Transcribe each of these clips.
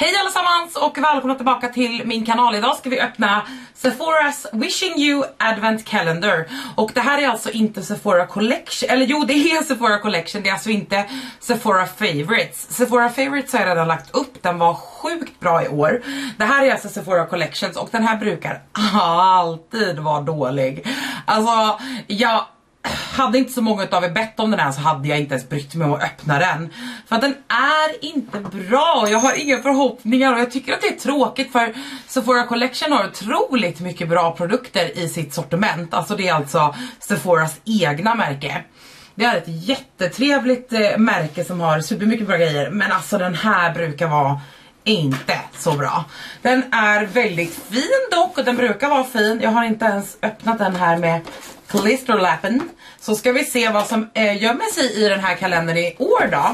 Hej allesammans och välkomna tillbaka till min kanal. Idag ska vi öppna Sephora's Wishing You Advent Calendar. Och det här är alltså inte Sephora Collection. Eller jo, det är Sephora Collection. Det är alltså inte Sephora Favorites. Sephora Favorites har jag redan lagt upp. Den var sjukt bra i år. Det här är alltså Sephora Collections. Och den här brukar alltid vara dålig. Alltså, jag hade inte så många av er bett om den här, så hade jag inte ens brytt mig om att öppna den. För att den är inte bra. Jag har inga förhoppningar och jag tycker att det är tråkigt, för Sephora Collection har otroligt mycket bra produkter i sitt sortiment. Alltså det är alltså Sephoras egna märke. Det är ett jättetrevligt märke som har supermycket bra grejer. Men alltså den här brukar vara inte så bra. Den är väldigt fin dock, och den brukar vara fin. Jag har inte ens öppnat den här med klisterlappen. Så ska vi se vad som gömmer sig i den här kalendern i år då.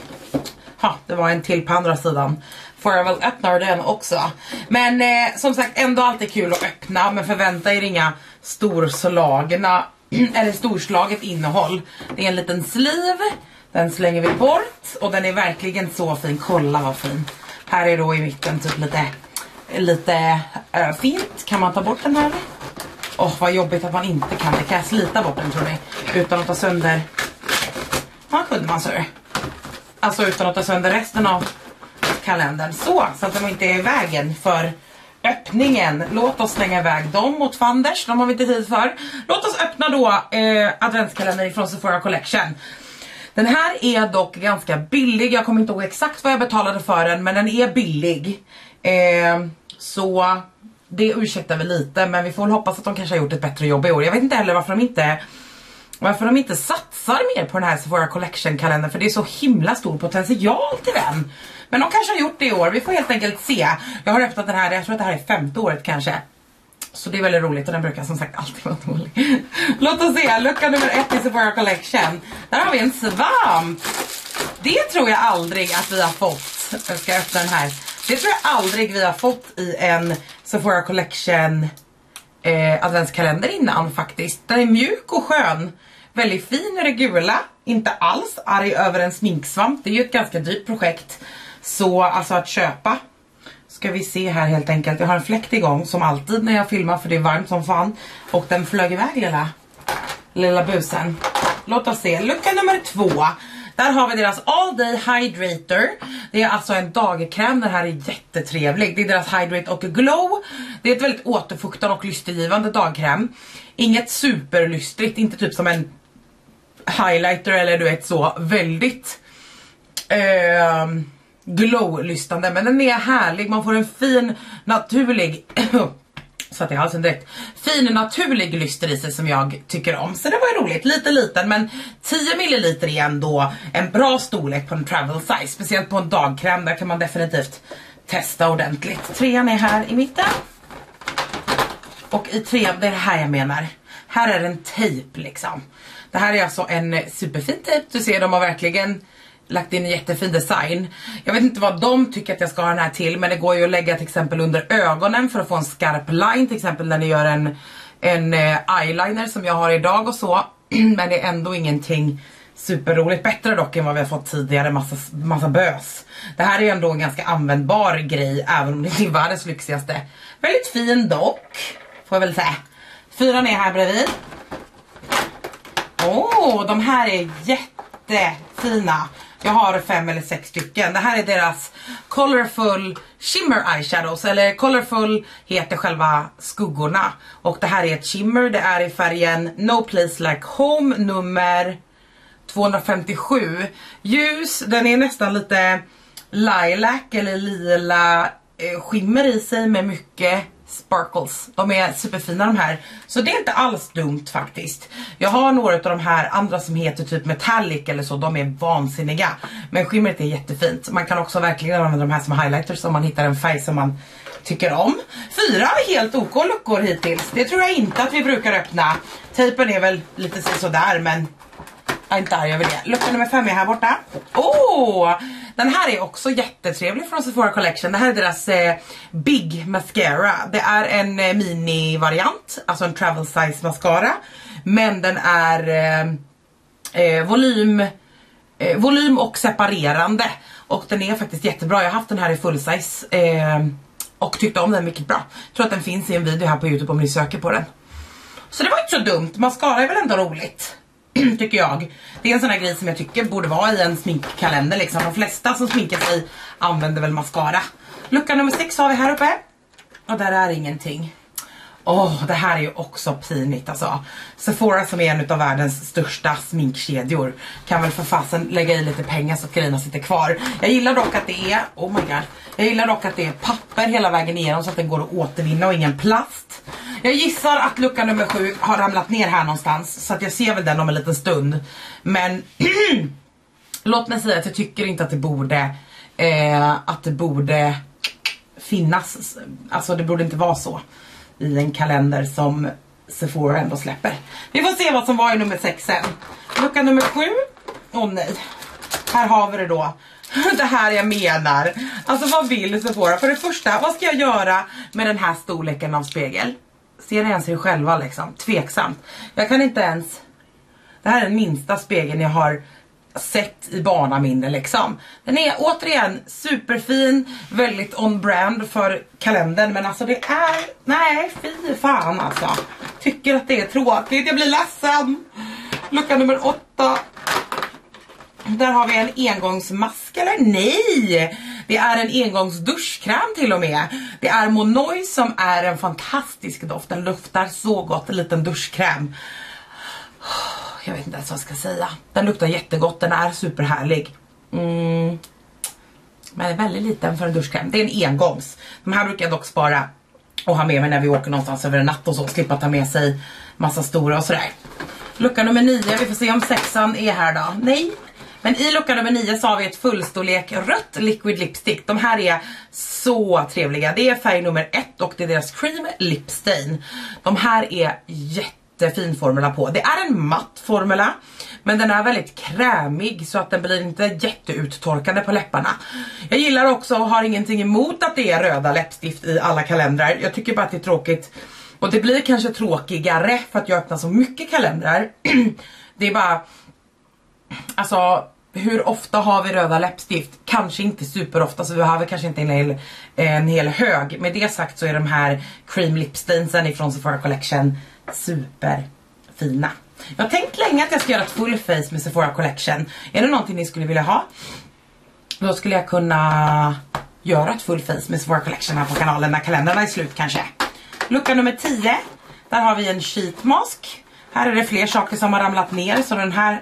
Det var en till på andra sidan. Får jag väl öppna den också. Men som sagt, ändå alltid kul att öppna. Men förvänta er inga storslagna eller storslaget innehåll. Det är en liten sleeve. Den slänger vi bort. Och den är verkligen så fin. Kolla vad fin. Här är då i mitten typ lite fint. Kan man ta bort den här? Vad jobbigt att man inte kan. Det kan jag slita bort den, tror ni. Utan att ta sönder. Kunde man så. Alltså utan att ta sönder resten av kalendern. Så att de inte är i vägen för öppningen. Låt oss slänga iväg dem mot Fanders. De har vi inte tid för. Låt oss öppna då adventskalendern från Sephora Collection. Den här är dock ganska billig. Jag kommer inte ihåg exakt vad jag betalade för den, men den är billig. Så det ursäktar vi lite, men vi får väl hoppas att de kanske har gjort ett bättre jobb i år. Jag vet inte heller varför de inte satsar mer på den här Sephora Collection-kalendern, för det är så himla stor potential till den. Men de kanske har gjort det i år, vi får helt enkelt se. Jag har öppnat den här, jag tror att det här är 5:e året kanske. Så det är väldigt roligt, och den brukar som sagt alltid vara dålig. Låt oss se, lucka nummer 1 i Sephora Collection. Där har vi en svamp. Det tror jag aldrig att vi har fått. Jag ska öppna den här. Det tror jag aldrig vi har fått i en Sephora Collection adventskalender innan faktiskt. Den är mjuk och skön. Väldigt fin i det gula. Inte alls arg över en sminksvamp. Det är ju ett ganska dyrt projekt. Så alltså att köpa. Ska vi se här helt enkelt. Jag har en fläkt igång som alltid när jag filmar, för det är varmt som fan. Och den flög iväg lilla busen. Låt oss se. Lucka nummer 2. Där har vi deras All Day Hydrator. Det är alltså en dagkräm. Den här är jättetrevlig. Det är deras Hydrate och Glow. Det är ett väldigt återfuktande och lystergivande dagkräm. Inget superlystrigt. Inte typ som en highlighter eller du vet så. Väldigt glow-lystande. Men den är härlig. Man får en fin naturlig så att det är halsen direkt. Fin naturlig lyster i sig som jag tycker om. Så det var ju roligt. Lite liten, men 10 ml är ändå en bra storlek på en travel size. Speciellt på en dagkräm. Där kan man definitivt testa ordentligt. 3:an är här i mitten. Och i 3:an, det är det här jag menar. Här är en tejp liksom. Det här är alltså en superfin tejp. Du ser, de har verkligen lagt in en jättefin design. Jag vet inte vad de tycker att jag ska ha den här till, men det går ju att lägga till exempel under ögonen för att få en skarp line, till exempel när ni gör en eyeliner som jag har idag och så. Men det är ändå ingenting superroligt. Bättre dock än vad vi har fått tidigare, massa bös. Det här är ändå en ganska användbar grej, även om det inte är världens lyxigaste. Väldigt fin dock, får jag väl säga. 4:an är här bredvid. De här är jättefina. Jag har 5 eller 6 stycken. Det här är deras Colorful Shimmer Eyeshadows. Eller Colorful heter själva skuggorna. Och det här är ett shimmer. Det är i färgen No Place Like Home nummer 257. Ljus. Den är nästan lite lilac eller lila skimmer i sig med mycket sparkles. De är superfina de här. Så det är inte alls dumt faktiskt. Jag har några av de här andra som heter typ metallic eller så. De är vansinniga. Men skimret är jättefint. Man kan också verkligen använda de här som highlighters om man hittar en färg som man tycker om. 4 helt OK luckor hittills. Det tror jag inte att vi brukar öppna. Tejpen är väl lite sådär, men jag är inte arg över det. Lucka nummer 5 är här borta. Den här är också jättetrevlig från Sephora Collection. Det här är deras Big Mascara. Det är en mini-variant, alltså en travel size mascara. Men den är volym och separerande. Och den är faktiskt jättebra. Jag har haft den här i full size och tyckte om den mycket bra. Jag tror att den finns i en video här på YouTube om ni söker på den. Så det var inte så dumt. Mascara är väl ändå roligt, tycker jag. Det är en sån här grej som jag tycker borde vara i en sminkkalender liksom. De flesta som sminkar sig använder väl mascara. Lucka nummer 6 har vi här uppe. Och där är ingenting. Det här är ju också pinigt alltså. Sephora som är en av världens största sminkkedjor kan väl för fasen lägga i lite pengar så att grejerna sitter kvar. Jag gillar dock att det är, oh my god, jag gillar dock att det är papper hela vägen igenom så att den går att återvinna och ingen plast. Jag gissar att lucka nummer 7 har ramlat ner här någonstans så att jag ser väl den om en liten stund. Men låt mig säga att jag tycker inte att det borde finnas, alltså det borde inte vara så i en kalender som Sephora ändå släpper. Vi får se vad som var i nummer 6 sen. Lucka nummer 7. Nej. Här har vi det då. Det här jag menar. Alltså vad vill Sephora? För det första, vad ska jag göra med den här storleken av spegel? Ser ni ens er själva liksom? Tveksamt. Jag kan inte ens... Det här är den minsta spegeln jag har sett i barnaminne liksom. Den är återigen superfin, väldigt on brand för kalendern, men alltså det är, nej fy fan alltså. Tycker att det är tråkigt, jag blir ledsen. Lucka nummer 8. Där har vi en engångsmask, eller nej, det är en engångsduschkräm till och med. Det är Monoi som är en fantastisk doft, den luktar så gott, en liten duschkräm. Jag vet inte ens vad jag ska säga. Den luktar jättegott, den är superhärlig. Men är väldigt liten för en duschkräm. Det är en engångs. De här brukar jag dock spara och ha med mig när vi åker någonstans över en natt och så. Slippa ta med sig massa stora och sådär. Lucka nummer 9, vi får se om 6an är här då. Nej. Men i lucka nummer 9 så har vi ett fullstorlek rött liquid lipstick. De här är så trevliga. Det är färg nummer 1 och det är deras cream lip stain. De här är jättefin formula på. Det är en matt formula, men den är väldigt krämig så att den blir inte jätteuttorkande på läpparna. Jag gillar också och har ingenting emot att det är röda läppstift i alla kalendrar. Jag tycker bara att det är tråkigt. Och det blir kanske tråkigare för att jag öppnar så mycket kalendrar. Det är bara... Alltså, hur ofta har vi röda läppstift? Kanske inte superofta, så vi har kanske inte en hel hög. Med det sagt så är de här cream lip stainsen ifrån Sephora Collection superfina. Jag har tänkt länge att jag ska göra ett full face med Sephora Collection. Är det någonting ni skulle vilja ha? Då skulle jag kunna göra ett full face med Sephora Collection här på kanalen när kalendrarna är slut kanske. Lucka nummer 10. Där har vi en sheet mask. Här är det fler saker som har ramlat ner, så den här...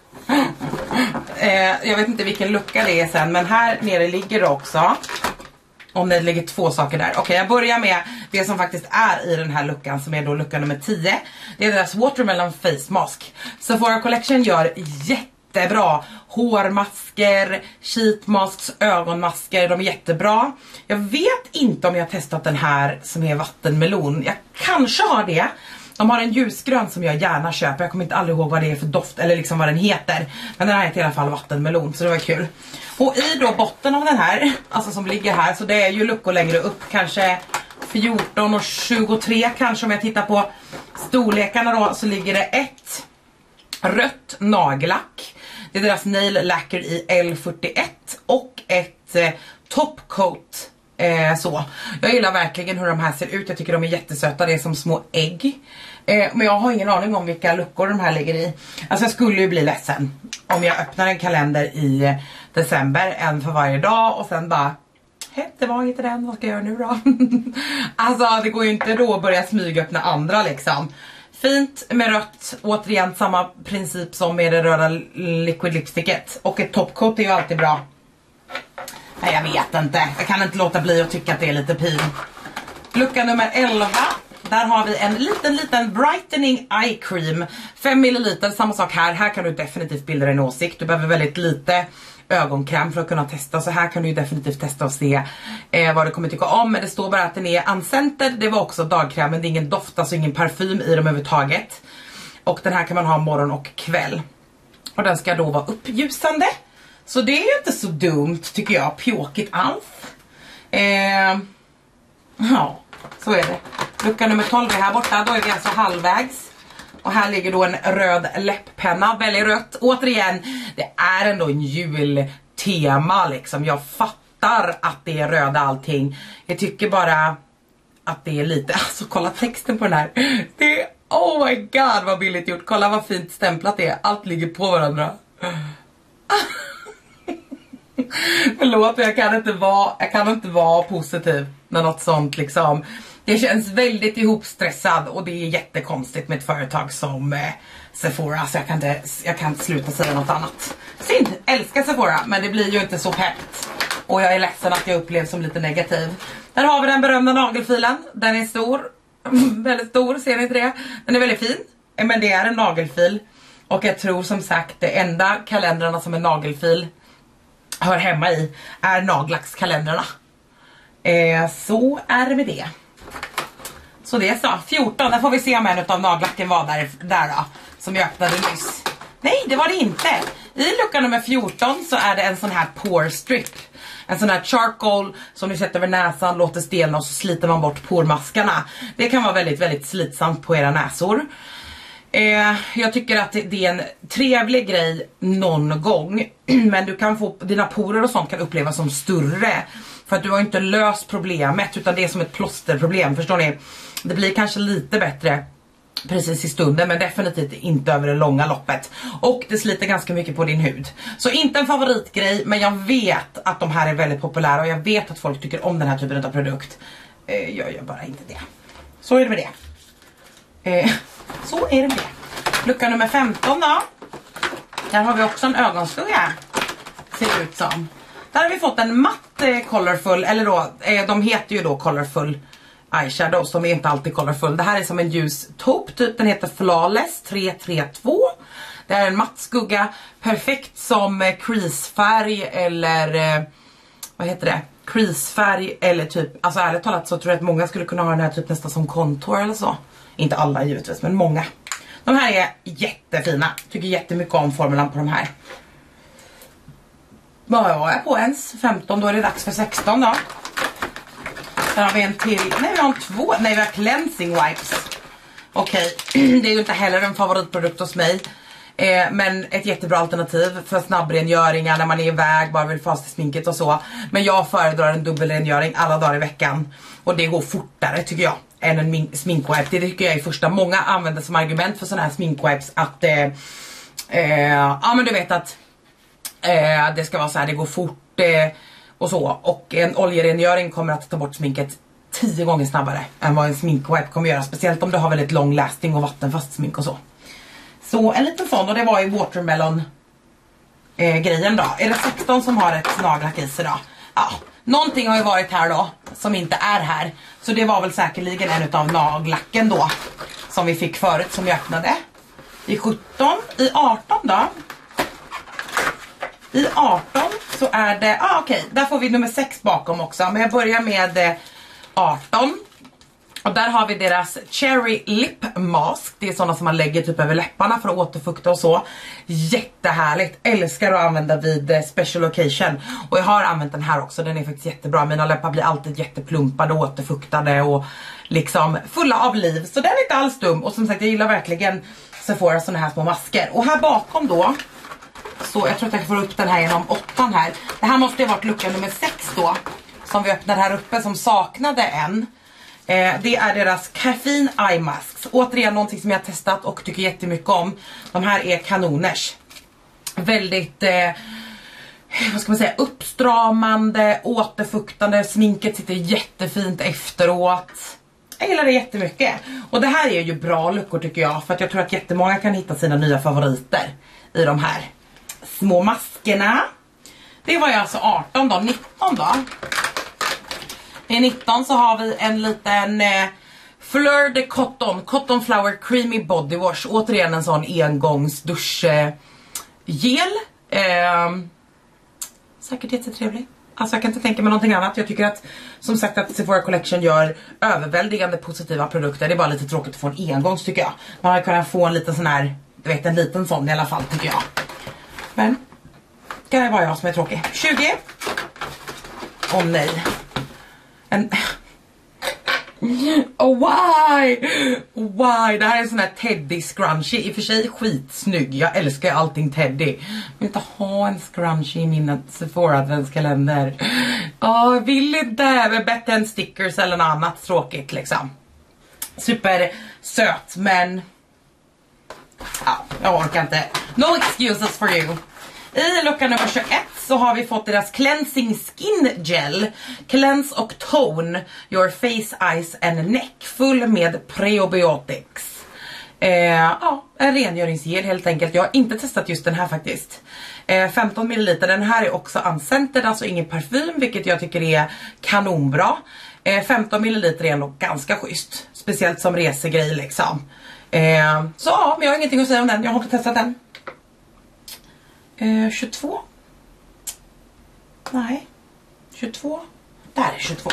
jag vet inte vilken lucka det är sen, men här nere ligger det också. Om det ligger 2 saker där. Okej, jag börjar med det som faktiskt är i den här luckan, som är då lucka nummer 10. Det är deras Watermelon Face Mask. Sephora Collection gör jättebra hårmasker, sheetmasks, ögonmasker. De är jättebra. Jag vet inte om jag har testat den här som är vattenmelon. Jag kanske har det. De har en ljusgrön som jag gärna köper. Jag kommer inte aldrig ihåg vad det är för doft eller liksom vad den heter. Men den här heter i alla fall vattenmelon, så det var kul. Och i då botten av den här, alltså som ligger här, så det är ju luckor längre upp. Kanske 14 och 23 kanske, om jag tittar på storlekarna då, så ligger det ett rött nagellack. Det är deras nail lacquer i L41 och ett top coat. Så. Jag gillar verkligen hur de här ser ut. Jag tycker de är jättesöta. Det är som små ägg. Men jag har ingen aning om vilka luckor de här ligger i. Alltså jag skulle ju bli ledsen om jag öppnar en kalender i december, en för varje dag, och sen bara, det var inte den, vad ska jag göra nu då? Alltså det går ju inte då att börja smyga öppna andra liksom. Fint med rött, återigen samma princip som med det röda liquid lipsticket. Och ett topcoat är ju alltid bra. Nej, jag vet inte. Jag kan inte låta bli att tycka att det är lite pin. Lucka nummer 11. Där har vi en liten brightening eye cream. 5 ml, samma sak här. Här kan du definitivt bilda en åsikt. Du behöver väldigt lite ögonkräm för att kunna testa. Så här kan du ju definitivt testa och se vad du kommer tycka om. Men det står bara att den är unscented. Det var också dagkräm, men det är ingen doft, alltså ingen parfym i dem överhuvudtaget. Och den här kan man ha morgon och kväll. Och den ska då vara uppljusande. Så det är ju inte så dumt tycker jag. Pjåkigt alls. Ja, så är det. Lucka nummer 12 är här borta. Då är vi alltså halvvägs. Och här ligger då en röd läpppenna. Väldigt rött. Återigen, det är ändå en jultid. tema liksom. Jag fattar att det är röda allting. Jag tycker bara att det är lite, alltså kolla texten på den här. Det är, oh my god vad billigt gjort. Kolla vad fint stämplat det är. Allt ligger på varandra. Förlåt, jag kan inte vara positiv när något sånt liksom. Det känns väldigt ihopstressad och det är jättekonstigt med ett företag som Sephora, så jag kan inte sluta säga något annat. Synd, älskar Sephora, men det blir ju inte så peppt. Och jag är ledsen att jag upplevs som lite negativ. Där har vi den berömda nagelfilen. Den är stor, väldigt stor, ser ni inte det? Den är väldigt fin, men det är en nagelfil. Och jag tror som sagt det enda kalendrarna som en nagelfil hör hemma i är nagellackskalendrarna. Så är det med det. Så det är så, 14, där får vi se om en av nagellacken var där då, som jag öppnade nyss. Nej, det var det inte. I lucka nummer 14 så är det en sån här pore strip. En sån här charcoal som du sätter över näsan, låter stelna och så sliter man bort pormaskarna. Det kan vara väldigt, väldigt slitsamt på era näsor. Jag tycker att det är en trevlig grej någon gång. Men du kan få, dina porer och sånt kan upplevas som större. För att du har inte löst problemet, utan det är som ett plåsterproblem, förstår ni? Det blir kanske lite bättre precis i stunden, men definitivt inte över det långa loppet. Och det sliter ganska mycket på din hud. Så inte en favoritgrej, men jag vet att de här är väldigt populära. Och jag vet att folk tycker om den här typen av produkt. Jag gör bara inte det. Så är det med det. Så är det med det. Lucka nummer 15 då. Där har vi också en ögonskugga. Ser det ut som. Där har vi fått en matt colorful, eller då, de heter ju då colorful eyeshadows, de är inte alltid colorful. Det här är som en ljus taupe typ, den heter Flawless 332. Det är en matt skugga, perfekt som creasefärg eller vad heter det? Creasefärg eller typ, alltså ärligt talat så tror jag att många skulle kunna ha den här typ nästan som contour eller så. Inte alla givetvis, men många. De här är jättefina, tycker jättemycket om formulan på de här. Vad jag är på ens 15, då är det dags för 16 då. Där har vi en till, nej vi har två, nej vi har cleansing wipes. Okej, det är ju inte heller en favoritprodukt hos mig. Men ett jättebra alternativ för snabbrengöringar när man är iväg, bara vill fasta sminket och så. Men jag föredrar en dubbelrengöring alla dagar i veckan. Och det går fortare tycker jag än en sminkwipe. Det tycker jag är första. Många använder som argument för sådana här sminkwipes att ja men du vet att det ska vara så här, det går fort och så. Och en oljerengöring kommer att ta bort sminket 10 gånger snabbare än vad en sminkwipe kommer göra. Speciellt om du har väldigt lång lasting och vattenfast smink och så. Så en liten sån, och det var ju watermelon grejen då. Är det 16 som har ett nagellack i sig då? Ja, någonting har ju varit här då som inte är här. Så det var väl säkerligen en av nagellacken då som vi fick förut som jag öppnade. I 17, i 18 då. I 18 så är det, okej, där får vi nummer 6 bakom också. Men jag börjar med 18. Och där har vi deras Cherry Lip Mask. Det är sådana som man lägger typ över läpparna för att återfukta och så. Jättehärligt, älskar att använda vid special occasion. Och jag har använt den här också, den är faktiskt jättebra. Mina läppar blir alltid jätteplumpade och återfuktade och liksom fulla av liv. Så den är inte alls dum. Och som sagt, jag gillar verkligen Sephora sådana här små masker. Och här bakom då, så jag tror att jag får upp den här genom 8 här. Det här måste ju ha varit lucka nummer 6 då, som vi öppnade här uppe, som saknade en. Det är deras Caffeine Eye Masks. Återigen någonting som jag har testat och tycker jättemycket om. De här är kanoners. Väldigt, vad ska man säga, uppstramande, återfuktande. Sminket sitter jättefint efteråt. Jag gillar det jättemycket. Och det här är ju bra luckor tycker jag. För att jag tror att jättemånga kan hitta sina nya favoriter i de här små maskerna. Det var ju alltså 18 då, 19 då. I 19 så har vi en liten Fleur de Cotton Flower Creamy Body Wash. Återigen en sån engångs duschgel. Säkert jättetrevlig. Alltså jag kan inte tänka mig någonting annat. Jag tycker att, som sagt, att Sephora Collection gör överväldigande positiva produkter. Det är bara lite tråkigt att få en engångs tycker jag. Man har kunnat få en liten sån här, du vet, en liten sån i alla fall tycker jag. Men det är bara jag som är tråkig. 20. Åh nej. Oh, why? Why? Det här är en sån här Teddy scrunchie. I och för sig skitsnygg. Jag älskar ju allting Teddy. Jag vill inte ha en scrunchie i min Sephora adventskalender. Jag vill inte. Men bättre än stickers eller något annat tråkigt liksom. Super söt, men ja, jag orkar inte. No excuses for you. I lucka nummer 21 så har vi fått deras Cleansing Skin Gel. Cleanse och tone your face, eyes and neck. Full med prebiotics. En rengöringsgel helt enkelt. Jag har inte testat just den här faktiskt. 15 ml. Den här är också unscented, alltså ingen parfym, vilket jag tycker är kanonbra. 15 ml är nog ganska schysst. Speciellt som resegrej liksom. Så ja, men jag har ingenting att säga om den. Jag har inte testat den. 22. Nej. 22. Där är 22.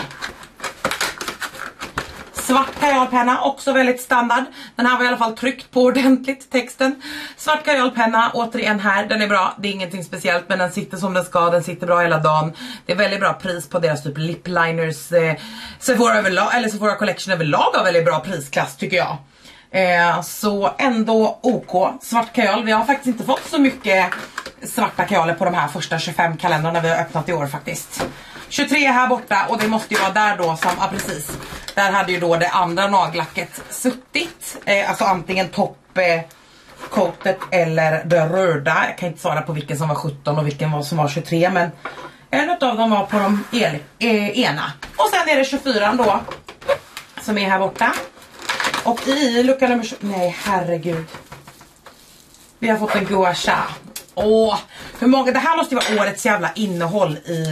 Svart kajalpenna, också väldigt standard. Den här var i alla fall tryckt på ordentligt, texten. Svart kajalpenna, återigen här, den är bra. Det är ingenting speciellt, men den sitter som den ska. Den sitter bra hela dagen. Det är väldigt bra pris på deras typ lip liners. Sephora överlag, eller Sephora Collection överlag har väldigt bra prisklass tycker jag. Så ändå OK. Svart kajal, vi har faktiskt inte fått så mycket svarta kajaler på de här första 25 kalendrarna vi har öppnat i år faktiskt. 23 här borta, och det måste ju vara där då som, ja precis. Där hade ju då det andra nagellacket suttit. Alltså antingen toppcoatet eller det röda. Jag kan inte svara på vilken som var 17 och vilken som var 23, men en av dem var på de ena. Och sen är det 24 då som är här borta. Och i lucka nummer... Nej, herregud. Vi har fått en gua sha. Hur många... Det här måste ju vara årets jävla innehåll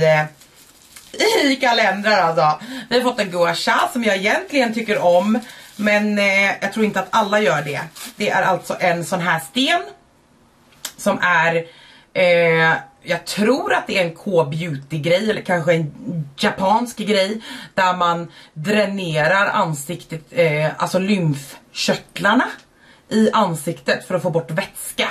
i kalendrar alltså. Vi har fått en gua sha som jag egentligen tycker om. Men jag tror inte att alla gör det. Det är alltså en sån här sten. Som är... jag tror att det är en K-beauty-grej eller kanske en japansk grej där man dränerar ansiktet, alltså lymfkörtlarna i ansiktet för att få bort vätska.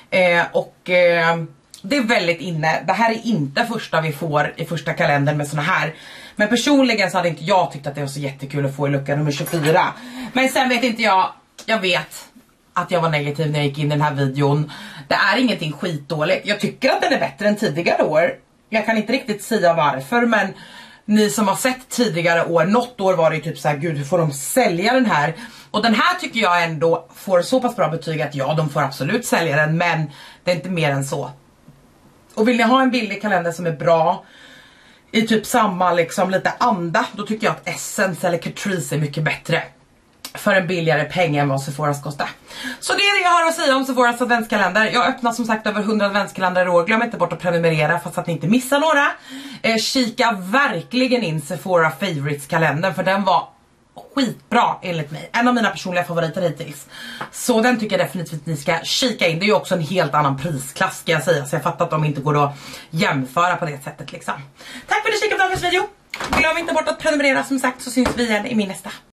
Det är väldigt inne. Det här är inte första vi får i första kalendern med såna här. Men personligen så hade inte jag tyckt att det var så jättekul att få i lucka nummer 24. Men sen vet inte jag vet att jag var negativ när jag gick in i den här videon. Det är ingenting skitdåligt. Jag tycker att den är bättre än tidigare år. Jag kan inte riktigt säga varför, men ni som har sett tidigare år, något år var det typ så här, gud hur får de sälja den här? Och den här tycker jag ändå får så pass bra betyg att ja, de får absolut sälja den, men det är inte mer än så. Och vill ni ha en billig kalender som är bra i typ samma liksom lite anda, då tycker jag att Essence eller Catrice är mycket bättre. För en billigare peng än vad Sephoras kostar. Så det är det jag har att säga om Sephoras adventskalender. Jag öppnar som sagt över 100 adventskalendrar i år. Glöm inte bort att prenumerera fast att ni inte missar några. Kika verkligen in Sephora Favorites kalendern, för den var skitbra enligt mig. En av mina personliga favoriter hittills. Så den tycker jag definitivt ni ska kika in. Det är ju också en helt annan prisklass ska jag säga. Så jag fattar att de inte går att jämföra på det sättet liksom. Tack för att ni kikade på dagens video. Glöm inte bort att prenumerera som sagt, så syns vi igen i min nästa.